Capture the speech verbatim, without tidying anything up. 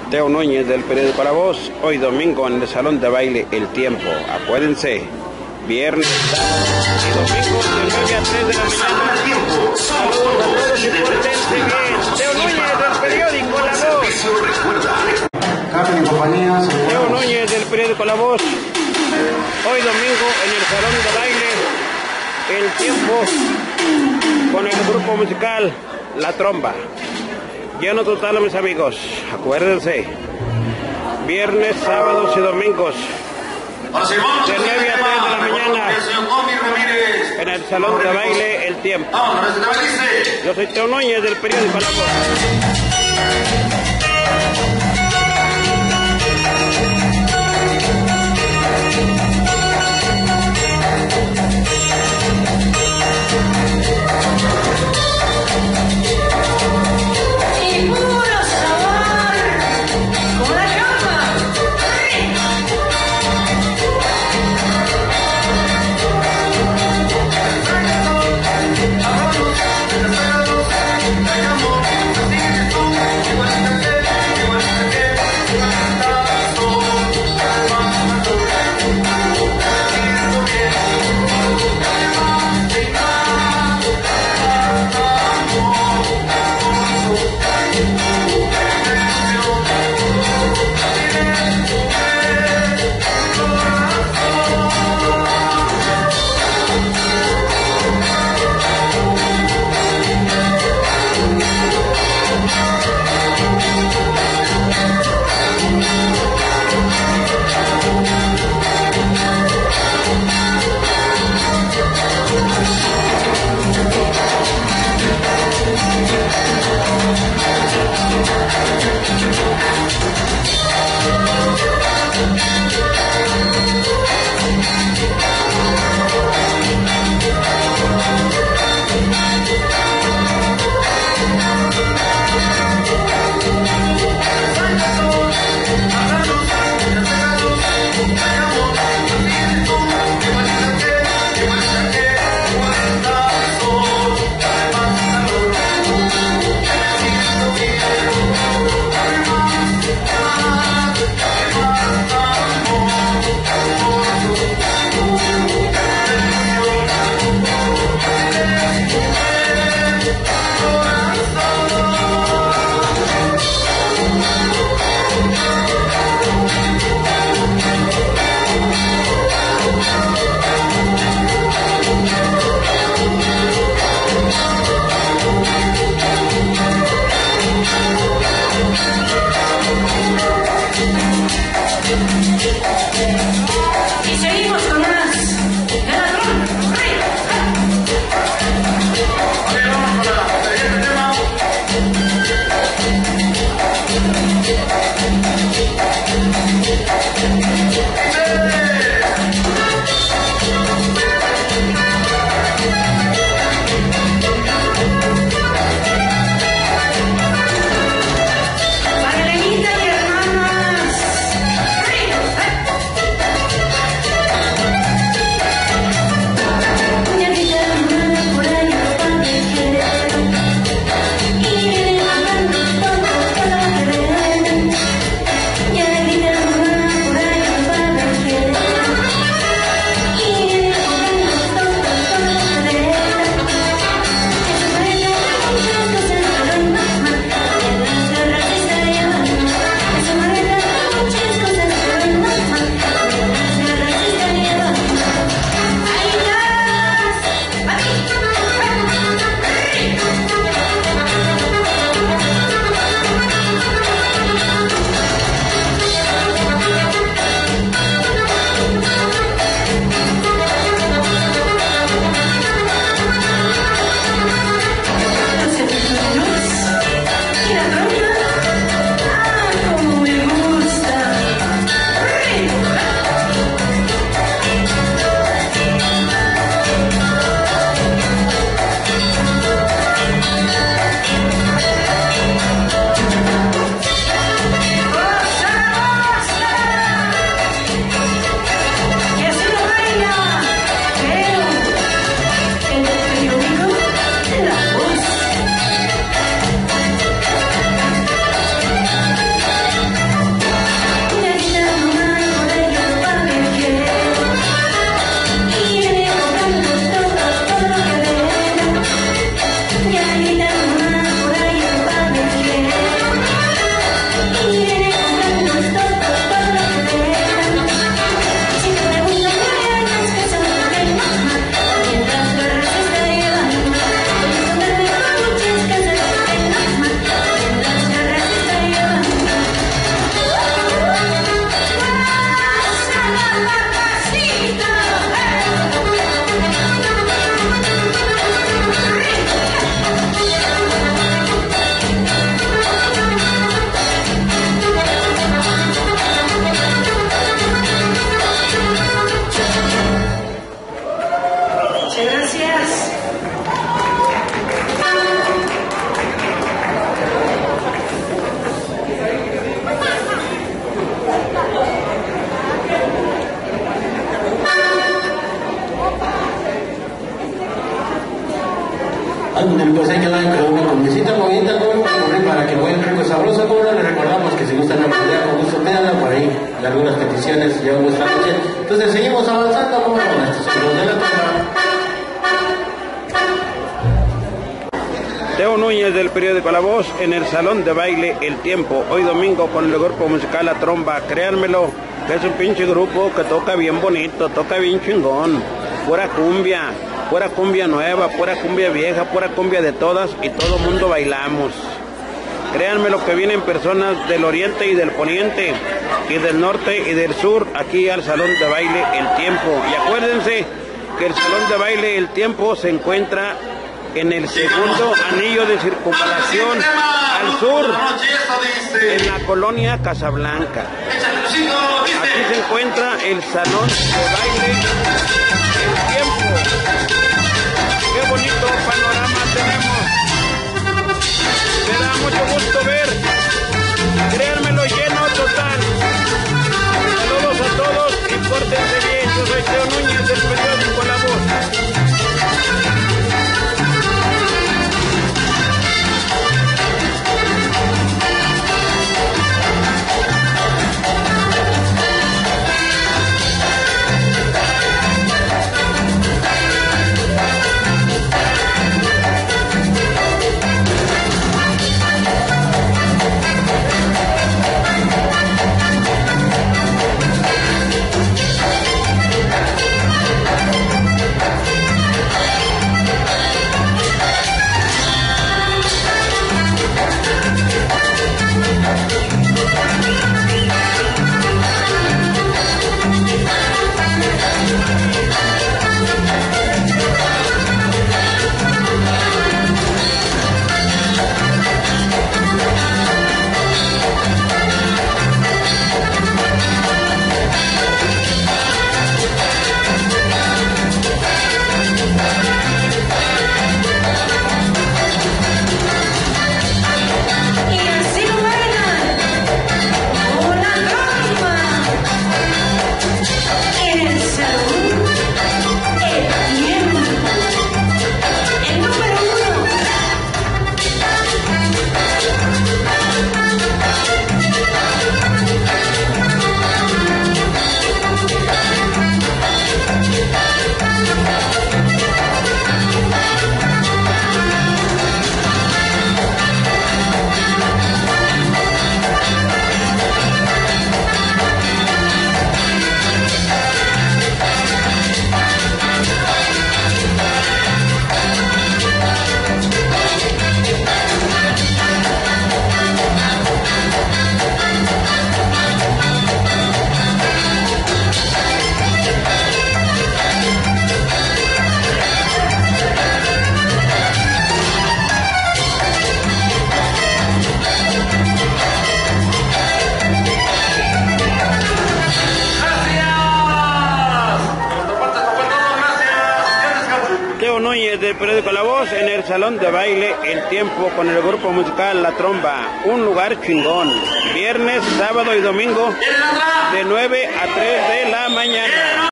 Teo Núñez del periódico La Voz, hoy domingo en el Salón de Baile El Tiempo. Acuérdense, viernes, sábado y domingo de nueve a tres de la mañana. Saludos a todos y pórtense bien. Teo Núñez del periódico La Voz. Teo Núñez del periódico La Voz, hoy domingo en el Salón de Baile El Tiempo con el grupo musical La Tromba. Lleno total, mis amigos. Acuérdense, viernes, sábados y domingos de nueve a tres de la mañana en el Salón de Baile El Tiempo. Yo soy Teo Núñez del periódico La Voz. Bueno, Socorro, les recordamos que si gustan apoyar con gusto quedan por ahí y algunas peticiones llevan nuestra noche. Entonces seguimos avanzando con nuestros amigos de la toma. Teo Núñez del periódico La Voz en el Salón de Baile El Tiempo, hoy domingo con el grupo musical La Tromba. Créanmelo, que es un pinche grupo que toca bien bonito, toca bien chingón, pura cumbia, pura cumbia nueva, pura cumbia vieja, pura cumbia de todas y todo mundo bailamos. Créanmelo que vienen personas del oriente y del poniente y del norte y del sur aquí al Salón de Baile El Tiempo. Y acuérdense que el Salón de Baile El Tiempo se encuentra en el segundo anillo de circunvalación al sur, en la colonia Casablanca. Aquí se encuentra el Salón de Baile El Tiempo. Qué bonito panorama tenemos. Me da mucho gusto ver, créanmelo, lleno total. Saludos a todos y pórtense bien. Yo soy Teo Núñez del periódico La Voz. Núñez del periódico La Voz en el Salón de Baile El Tiempo con el grupo musical La Tromba, un lugar chingón, viernes, sábado y domingo de nueve a tres de la mañana.